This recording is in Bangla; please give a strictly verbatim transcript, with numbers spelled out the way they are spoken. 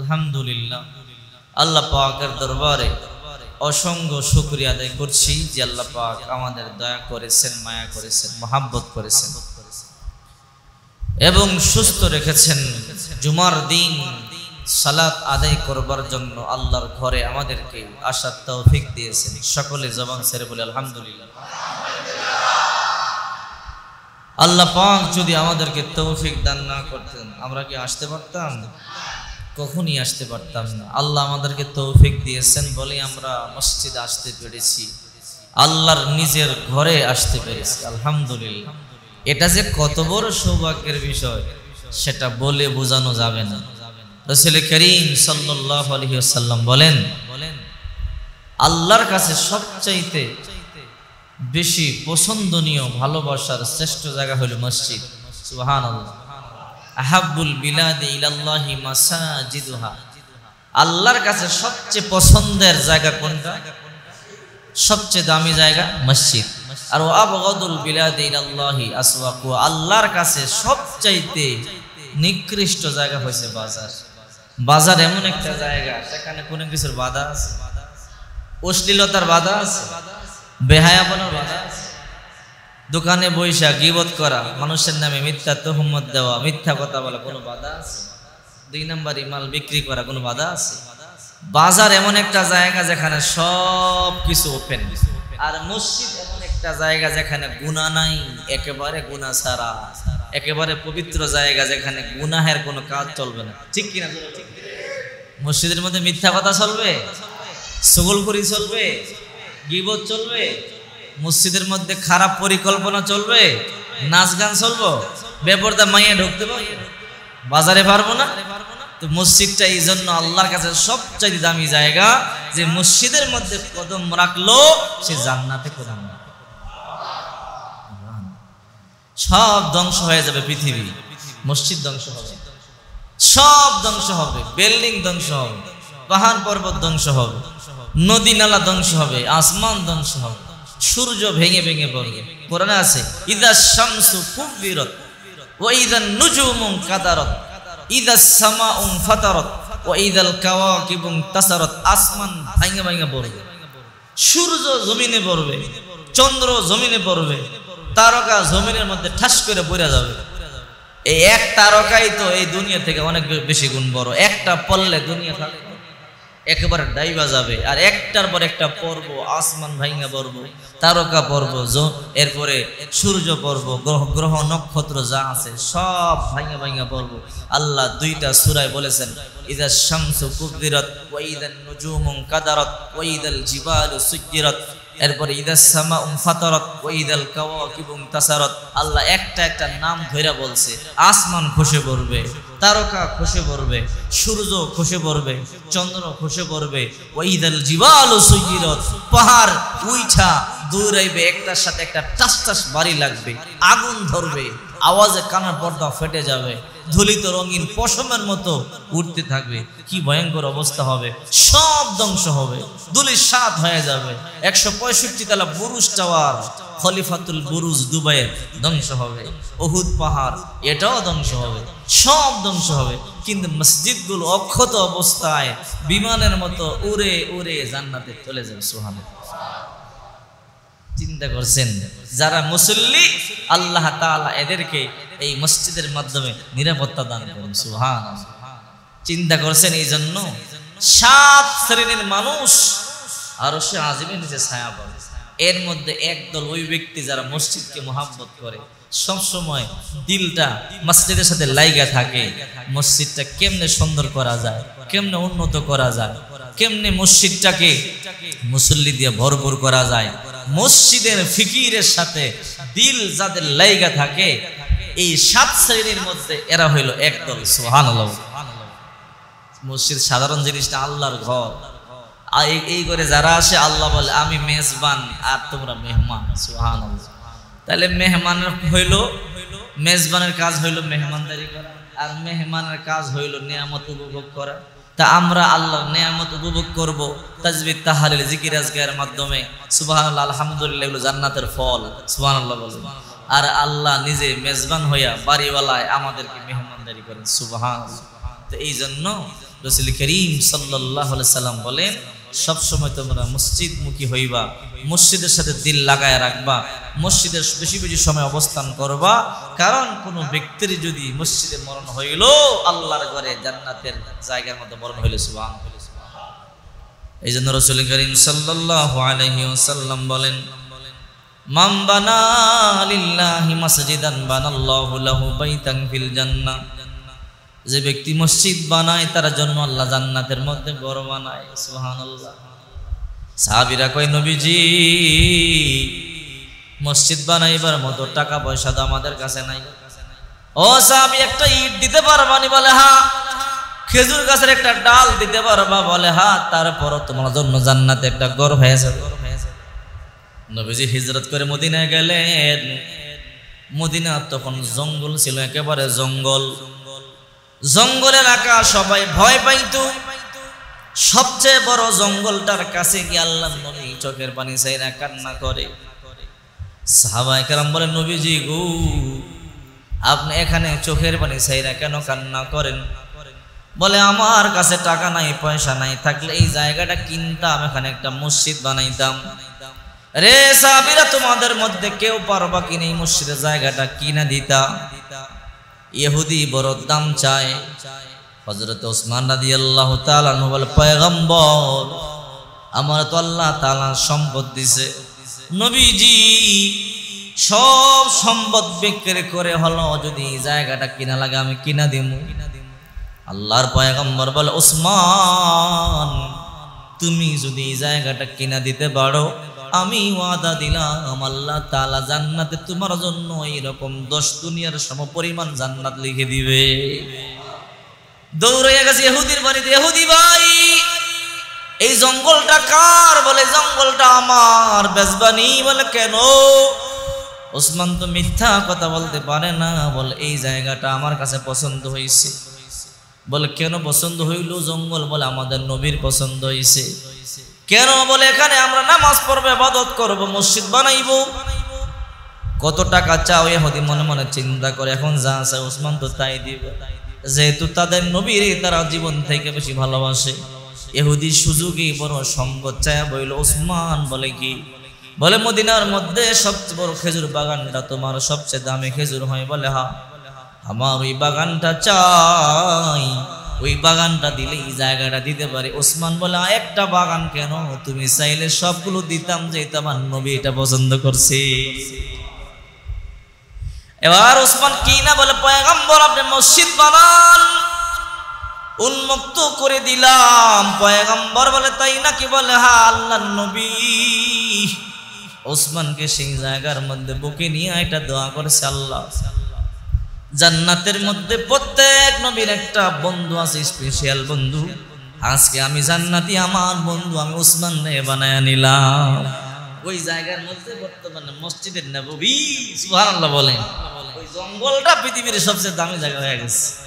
আলহামদুলিল্লাহ আল্লাহ পাকের দরবারে অসংখ্য শুকরিয়া আদায় করছি যে আল্লাহ পাক আমাদের দয়া করেছেন, মায়া করেছেন, মহাব্বত করেছেন এবং সুস্থ রেখেছেন। জুমার দিন সালাত আদায় করবার জন্য আল্লাহর ঘরে আমাদেরকে আসার তৌফিক দিয়েছেন। সকলে জবান ছেড়ে বলে আলহামদুলিল্লাহ। আল্লাহ পাক যদি আমাদেরকে তৌফিক দান না করতেন আমরা কি আসতে পারতাম? কখনই আসতে পারতাম না। আল্লাহ আমাদেরকে তৌফিক দিয়েছেন বলে আমরা মসজিদে আসতে পেরেছি, আল্লাহর নিজের ঘরে আসতে পেরেছি। আলহামদুলিল্লাহ। এটা যে কত বড় সৌভাগ্যের বিষয় সেটা বলে বোঝানো যাবে না। রাসূল করিম সাল্লাল্লাহু আলাইহি ওয়াসাল্লাম বলেন, আল্লাহর কাছে সবচাইতে বেশি পছন্দনীয় ভালোবাসার শ্রেষ্ঠ জায়গা হলো মসজিদ। সুবহানাল্লাহ। আহাব্বুল বিলাদি ইলাল্লাহি মাসাজিদুহা। আল্লাহর কাছে সবচেয়ে পছন্দের জায়গা কোনটা? সবচেয়ে দামি জায়গা মসজিদ। আর আবগাদুল বিলাদি ইলাল্লাহি আসওয়াকু। আল্লাহর কাছে সবচাইতে নিকৃষ্ট জায়গা হইছে বাজার। বাজার এমন একটা জায়গা সেখানে কোনো কিছুর বাধা আছে, অশ্লীলতার বাধা আছে, বেহায়াপনার বাধা আছে। দোকানে বৈশা গীবত করা, মানুষের নামে মিথ্যা তুহমত দেওয়া, মিথ্যা কথা বলা কোনো বাধা আছে? দুই নম্বরই মাল বিক্রি করা কোনো বাধা আছে? বাজার এমন একটা জায়গা যেখানে সব কিছু ওপেন। আর মসজিদ এমন একটা জায়গা যেখানে গুনাহ নাই, একেবারে গুনাহ ছাড়া, একেবারে পবিত্র জায়গা যেখানে গুনাহের কোনো কাজ চলবে না। ঠিক কিনা? মসজিদের মধ্যে মিথ্যা কথা চলবে, চগলখড়ি চলবে, গীবত চলবে, মসজিদের মধ্যে খারাপ পরিকল্পনা চলবে, নাচ গান চলবো, বেপরদা মাইয়া ঢুকতে পারবো, বাজারে পারবো না। তো মসজিদটা এই জন্য আল্লাহর কাছে সবচেয়ে দামি জায়গা, যে মসজিদের মধ্যে কদম রাখলো সে জান্নাতে কদম রাখলো। সব ধ্বংস হয়ে যাবে পৃথিবী, মসজিদ ধ্বংস হবে, সব ধ্বংস হবে, বিল্ডিং ধ্বংস হবে, পাহাড় পর্বত ধ্বংস হবে, নদী নালা ধ্বংস হবে, আসমান ধ্বংস হবে, সূর্য ভেঙে ভেঙে পড়বে। কোরআনে আছে ইযা শামসু কুবিরত ওয়া ইযা নুজুমু কাদারত ইযা সামাউ ফাতারত ওয়া ইযাল কাওয়াকিবু তাসারত। আসমান ভেঙে ভেঙে পড়বে, সূর্য জমিনে পড়বে, চন্দ্র জমিনে পড়বে, তারকা জমিনের মধ্যে ঠাস করে পড়ে যাবে। এই এক তারকাই তো এই দুনিয়া থেকে অনেক বেশি গুণ বড়। একটা পড়লে দুনিয়া থাকে একেবারে ডাইবা যাবে। আর একটার পর একটা পর্ব, আসমান ভাঙা পর্ব, তারকা পর্ব, এরপরে সূর্য পর্ব, গ্রহ গ্রহ নক্ষত্র যা আছে সব ভাঙা ভাঙা পর্ব। আল্লাহ দুইটা সূরায় বলেছেন ইযা শামসু কুবিরত ওয়া ইযান নুজুমু কাদারত ওয়া ইযাল জিবালু সুজ্জিরত। এরপরে ইদাস সামাউ ফাতারাত ওয়া ইদাল কাওয়াকিবু তাসারাত। আল্লাহ একটা একটা নাম ধরে বলছে। আসমান খসে পড়বে, তারকা খসে পড়বে, সূর্য খসে পড়বে, চন্দ্র খসে পড়বে, ওয়া ইদাল জিবালু সুয়িরাত। পাহাড় উইঠা দৌড়াইবে, একটার সাথে একটা টাস টাস বাড়ি লাগবে, আগুন ধরবে, আওয়াজে কানের পর্দা ফেটে যাবে, ধুলিত রঙিন পশমের মতো উঠতে থাকবে। কি ভয়ঙ্কর অবস্থা হবে, সব ধ্বংস হবে, ধুলির সাত হয়ে যাবে। একশো পঁয়ষট্টি তলা বুরুজ টাওয়ার, খলিফাতুল বুরুজ দুবাইয়ের ধ্বংস হবে, উহুদ পাহাড় এটাও ধ্বংস হবে, সব ধ্বংস হবে। কিন্তু মসজিদগুলো অক্ষত অবস্থায় বিমানের মতো উড়ে উড়ে জান্নাতে চলে যাবে। সুবহানাল্লাহ। চিন্তা করছেন, যারা মুসল্লি আল্লাহ তাআলা এদেরকে এই মসজিদের মাধ্যমে নিরাপত্তা দান করেন। সুবহানাল্লাহ। চিন্তা করছেন, এই জন্য সাত শ্রেণীর মানুষ আরশে আজিমের নিচে ছায়া পাবে। এর মধ্যে একদল ওই ব্যক্তি যারা মসজিদকে মহব্বত করে, সব সময় দিলটা মসজিদের সাথে লাইগা থাকে। মসজিদটা কেমনে সুন্দর করা যায়, কেমনে উন্নত করা যায়, কেমনে মসজিদটাকে মুসল্লি দিয়ে ভরপুর করা যায়, মসজিদের ফিকিরের সাথে দিল যাদের লাইগা থাকে, এই সাত শ্রেণীর মধ্যে এরা হইল একদল। সুবহানাল্লাহ। মসজিদ সাধারণ জিনিসটা, আল্লাহর ঘর। এই করে যারা আসে আল্লাহ বলে আমি মেজবান আর তোমরা মেহমান। সুবহানাল্লাহ। তাহলে মেহমানের হইল, মেজবানের কাজ হইল মেহমানদারি করা, আর মেহমানের কাজ হইল নিয়ামত উপভোগ করা। তা আমরা আল্লাহর নিয়ামত উপভোগ করব তাসবিহ তাহলিল জিকির আজকারের মাধ্যমে। সুবহানাল্লাহ, আলহামদুলিল্লাহ, এগুলো জান্নাতের ফল। সুবহানাল্লাহ বলেন। আর আল্লাহ নিজে মেজবান হইয়া বাড়িওয়ালায় আমাদেরকে মেহমানদারি করেন। সুবহানাল্লাহ। তো এই জন্য রাসূল করিম সাল্লাল্লাহু আলাইহি সাল্লাম বলেন, সবসময় তোমরা মসজিদ মুখী হইবা, মসজিদের সাথে দিল লাগায় রাখবা, মসজিদের বেশি বেশি সময় অবস্থান করবা। কারণ কোন ব্যক্তির যদি মসজিদে মরণ হইল, আল্লাহর ঘরে জান্নাতের জায়গার মধ্যে মরণ হইল। সুবহানাল্লাহ। এই জন্য রাসূল করিম সাল্লাল্লাহু আলাইহি ওয়াসাল্লাম বলেন, মান বানা লিল্লাহি মাসজিদান বানাল্লাহু লাহু বাইতান ফিল জান্নাহ। যে ব্যক্তি মসজিদ বানায় তার জন্য আল্লাহ জান্নাতের মধ্যে ঘর বানায়। সুবহানাল্লাহ। সাহাবীরা কয়, নবীজি মসজিদ বানাইবার মতো টাকা পয়সা তো আমাদের কাছে নাই। ও সাহাবী, একটা ইট দিতে পারবা নি? বলে হ্যাঁ। খেজুর গাছের একটা ডাল দিতে পারবা? বলে হ্যাঁ। তারপরও তোমার জন্য জান্নাতে একটা ঘর হয়ে যাবে। নবীজি হিজরত করে মদিনায় গেলেন। মদিনা তখন জঙ্গল ছিল, একেবারে জঙ্গল, জঙ্গল এলাকা, সবাই ভয় পাইতো। সবচেয়ে বড় জঙ্গলটার কাছে গিয়ে আল্লাহর নবী চোখের পানি ছাইরা কান্না করে। সাহাবায়ে কেরাম বলে, নবীজি গো, আপনি এখানে চোখের পানি ছাইরা কেন কান্না করেন? বলে, আমার কাছে টাকা নাই, পয়সা নাই, থাকলে এই জায়গাটা কিনতাম, এখানে একটা মসজিদ বানাইতাম। রে সাহাবীরা, তোমাদের মধ্যে কেউ পারবা কিনা এই মসজিদের জায়গাটা কিনা দিতা? ইহুদি বড় দাম চায়। হযরত ওসমান রাদিয়াল্লাহু তাআলা আনহু বলে, পয়গম্বর, আমার তো আল্লাহ তাআলা সম্পদ দিছে, নবীজি সব সম্পদ বিক্রি করে হলো যদি এই জায়গাটা কিনা লাগে আমি কিনা দিমু। আল্লাহর পয়গম্বর বলে, ওসমান, তুমি যদি এই জায়গাটা কিনা দিতে পারো, আমি ওয়াদা দিলাম আল্লাহ তাআলা জান্নাতে তোমার জন্য এইরকম দশ দুনিয়ার সমপরিমাণ জান্নাত লিখে দিবে। দৌড়ে গেছে ইহুদির বাড়িতে। ইহুদি ভাই, এই জঙ্গলটা কার? বলে, জঙ্গলটা আমার। বেজবানি? বলে, কেন? ওসমান তো মিথ্যা কথা বলতে পারে না। বলে, এই জায়গাটা আমার কাছে পছন্দ হয়েছে। বলে, কেন পছন্দ হইল? জঙ্গল? বলে, আমাদের নবীর পছন্দ হয়েছে। কেন? বলে, এখানে আমরা নামাজ পড়বো, ইবাদত করব, মসজিদ বানাইব। কত টাকা চাও? ইহুদি মনে মনে চিন্তা করে, এখন যা চায় ওসমান তো তাই দিবে, যেহেতু তাদের নবীর তারা জীবন থেকে বেশি ভালোবাসে। ইহুদি সুযোগে বড় সম্পদ চায় বইল। ওসমান বলে, কি? বলে, মদিনার মধ্যে সবচেয়ে বড় খেজুর বাগানটা তোমার, সবচেয়ে দামি খেজুর হয়। বলে, হ্যাঁ, আমার ওই বাগানটা চাই, ওই বাগানটা দিলে এই জায়গাটা দিতে পারি। ওসমান বলে, একটা বাগান কেন, তুমি চাইলে সবগুলো দিতাম, যে আমার নবী এটা পছন্দ করছে। এবার ওসমান কি না বলে, পয়গম্বর আপনি মসজিদ বানান, উন্মুক্ত করে দিলাম। পয়গম্বর বলে, তাই নাকি? বলে, হ্যাঁ। আল্লাহর নবী ওসমানকে সেই জায়গার মধ্যে বুকে নিয়ে একটা দোয়া করেছে, আল্লাহ জান্নাতের মধ্যে প্রত্যেক নবীর একটা বন্ধু আছে, স্পেশাল বন্ধু। আজকে আমি জান্নাতি, আমার বন্ধু আমি ওসমান রে বানায়া নিলাম। ওই জায়গার মধ্যে বর্তমানে মসজিদের নববী, সুবহানাল্লাহ বলেন, ওই জঙ্গলটা পৃথিবীর সবচেয়ে দামি জায়গা হয়ে গেছে।